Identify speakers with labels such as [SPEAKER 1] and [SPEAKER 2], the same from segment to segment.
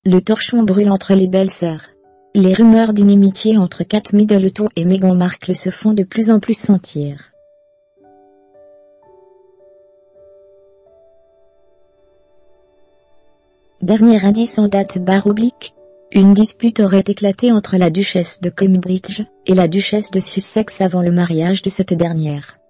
[SPEAKER 1] Le torchon brûle entre les belles-sœurs. Les rumeurs d'inimitié entre Kate Middleton et Meghan Markle se font de plus en plus sentir. Dernier indice en date /. Une dispute aurait éclaté entre la duchesse de Cambridge et la duchesse de Sussex avant le mariage de cette dernière.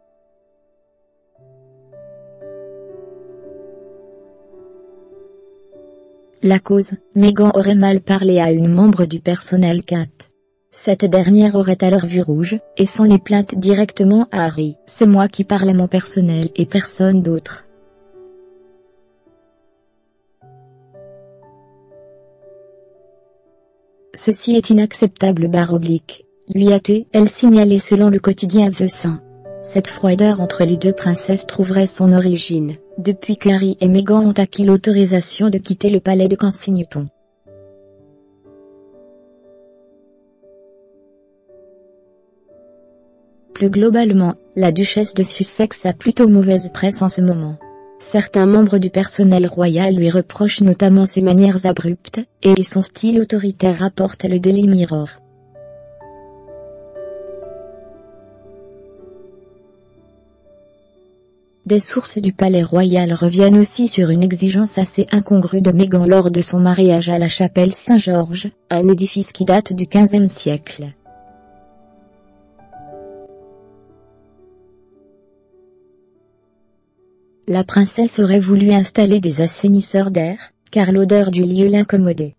[SPEAKER 1] La cause, Meghan aurait mal parlé à une membre du personnel Kate. Cette dernière aurait alors vu rouge, et s'en est plainte directement à Harry. « C'est moi qui parle à mon personnel et personne d'autre. Ceci est inacceptable /. Lui a-t-elle signalé selon le quotidien The Sun. Cette froideur entre les deux princesses trouverait son origine depuis que Harry et Meghan ont acquis l'autorisation de quitter le palais de Kensington. Plus globalement, la duchesse de Sussex a plutôt mauvaise presse en ce moment. Certains membres du personnel royal lui reprochent notamment ses manières abruptes et son style autoritaire, rapporte le Daily Mirror. Des sources du palais royal reviennent aussi sur une exigence assez incongrue de Meghan lors de son mariage à la chapelle Saint-Georges, un édifice qui date du XVe siècle. La princesse aurait voulu installer des assainisseurs d'air, car l'odeur du lieu l'incommodait.